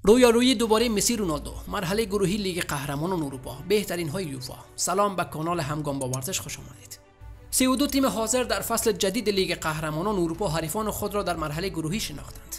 رویاروی دوباره مسی رونالدو، مرحله گروهی لیگ قهرمانان اروپا، بهترین های یوفا. سلام، به کانال همگام با ورزش خوش آمدید. 32 تیم حاضر در فصل جدید لیگ قهرمانان اروپا حریفان خود را در مرحله گروهی شناختند.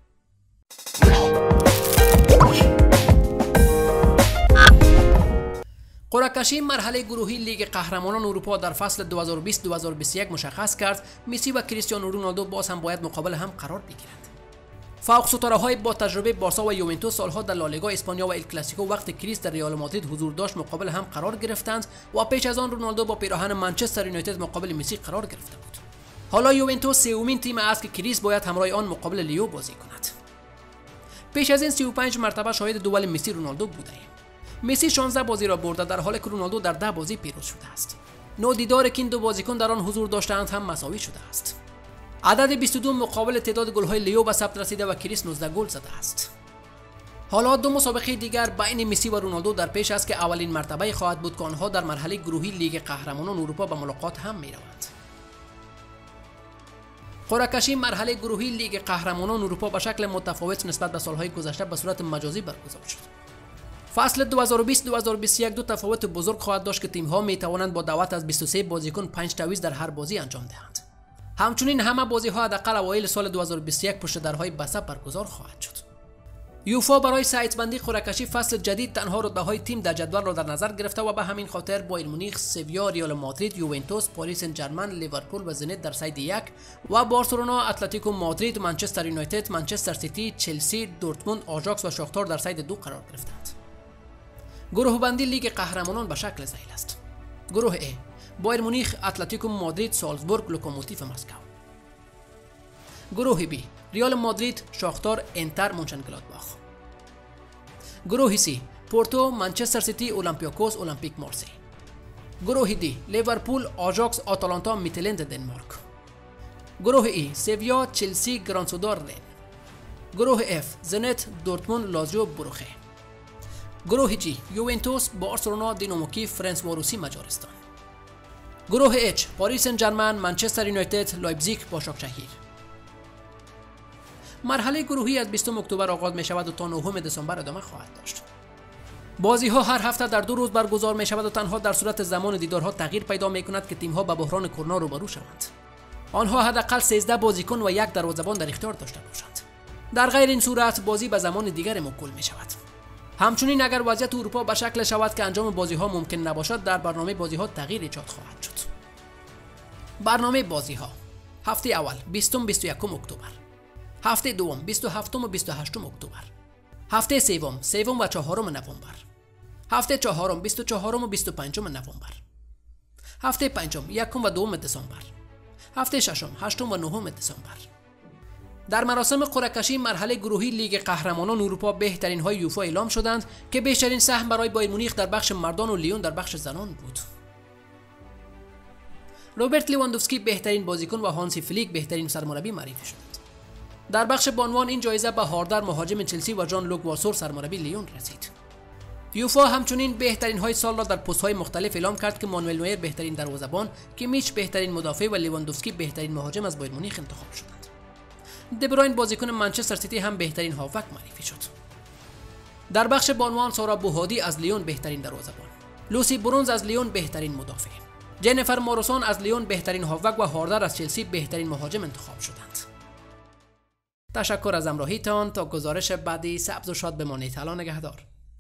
قرعه کشی مرحله گروهی لیگ قهرمانان اروپا در فصل 2020-2021 مشخص کرد مسی و کریستیانو رونالدو باز هم باید مقابل هم قرار بگیرند. فوق ستاره‌های با تجربه بارسا و یوونتوس سالها در لالیگا اسپانیا و ال کلاسیکو وقت کریس در ریال مادرید حضور داشت مقابل هم قرار گرفتند و پیش از آن رونالدو با پیراهن منچستر یونایتد مقابل مسی قرار گرفته بود. حالا یوونتوس سومین تیم است که کریس باید همراه آن مقابل لیو بازی کند. پیش از این 35 مرتبه شاهد دوئل مسی رونالدو بوده ایم. مسی 16 بازی را برده در حالی که رونالدو در 10 بازی پیروز شده است. نادیدار که این دو بازیکن در آن حضور داشتند هم مساوی شده است. عدد 22 مقابل تعداد گل‌های لیو به ثبت رسیده و کریس 19 گل زده است. حالا دو مسابقه دیگر بین مسی و رونالدو در پیش است که اولین مرتبه خواهد بود که آنها در مرحله گروهی لیگ قهرمانان اروپا به ملاقات هم می‌روند. قرعه کشی مرحله گروهی لیگ قهرمانان اروپا به شکل متفاوت نسبت به سال‌های گذشته به صورت مجازی برگزار شد. فصل 2020-2021 دو تفاوت بزرگ خواهد داشت که تیم‌ها می‌توانند با دعوت از 23 بازیکن 5 تعویض در هر بازی انجام دهند. همچنین همه بازی‌ها حداقل اوایل سال 2021 پشت درهای بسته برگزار خواهد شد. یوفا برای سایت‌بندی قرعه کشی فصل جدید تنها رتبه‌های تیم در جدول را در نظر گرفته و به همین خاطر باید مونیخ، سویا، ریال مادرید، یوونتوس، پاریس سن ژرمن، لیورپول و زنیت در ساید 1 و بارسلونا، اتلتیکو مادرید، منچستر یونایتد، منچستر سیتی، چلسی، دورتموند، آژاکس و شاختار در ساید 2 قرار گرفتند. گروه بندی لیگ قهرمانان به شکل ذیل است. گروه A: باید مونیخ، اتلتیکو مادرید، سالزبورگ، لوکوموتیو مسکو. گروه B: ریال مادرید، شاختار، انتر، مونشنگلادباخ. گروه C: پورتو، منچستر سیتی، اولمپیاکوس، اولمپیک مارسی. گروه D: لیورپول، آژاکس، آتالانتا، میتلند دنمارک. گروه E: سویا، چلسی، گرانسودار، رین. گروه F: زنیت، دورتموند، لازیو، بروخه. گروه G: یوونتوس، بارسلونا، دینامو کیف، فرانسواروسی، مجارستان. گروه H: پاریس سن ژرمن، منچستر یونایتد، لایپزیگ، باشاکشهیر. مرحله گروهی از 20 اکتبر آغاز می شود و تا 9 دسامبر ادامه خواهد داشت. بازی ها هر هفته در 2 روز برگزار می شود و تنها در صورت زمان دیدارها تغییر پیدا می کند که تیم ها به بحران کرونا روبرو شوند. آنها حداقل 13 بازیکن و یک دروازه‌بان در اختیار داشته باشند. در غیر این صورت بازی به زمان دیگر موکول می شود. همچنین اگر وضعیت اروپا به شکل شود که انجام بازی ها ممکن نباشد در برنامه بازی ها تغییر ایجاد خواهد شد. برنامه بازی ها: هفته اول 20-21 اکتبر، هفته دوم 27 و 28 اکتبر، هفته سوم 3 و 4 نوامبر، هفته چهارم 24 و 25 نوامبر، هفته پنجم 1 و 2 دسامبر، هفته ششم 8 و 9 دسامبر. در مراسم قرعه کشی مرحله گروهی لیگ قهرمانان اروپا بهترین های یوفا اعلام شدند که بیشترین سهم برای باید مونیخ در بخش مردان و لیون در بخش زنان بود. روبرت لیواندوفسکی بهترین بازیکن و هانسی فلیک بهترین سرمربی معرفی شدند. در بخش بانوان این جایزه به حاضر مهاجم چلسی و ژان لوک واسور سرمربی لیون رسید. یوفا همچنین بهترین های سال را در پست های مختلف اعلام کرد که مانوئل نویر بهترین دروازه‌بان، کیمیچ بهترین مدافع و لیواندوفسکی بهترین مهاجم از باید مونیخ انتخاب شدند. دبروین بازیکن منچستر سیتی هم بهترین هافک معرفی شد. در بخش بانوان سارا بوهادی از لیون بهترین دروازه‌بان، لوسی برونز از لیون بهترین مدافع، جنیفر ماروسون از لیون بهترین هافک و حاضر از چلسی بهترین مهاجم انتخاب شدند. تشکر از همراهیتان. تا گزارش بعدی سبز و شاد بمانید. الله نگهدار.